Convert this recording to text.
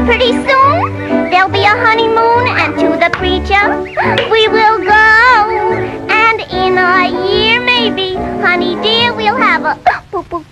Pretty soon, there'll be a honeymoon, and to the preacher we will go. And in a year, maybe, honey dear, we'll have a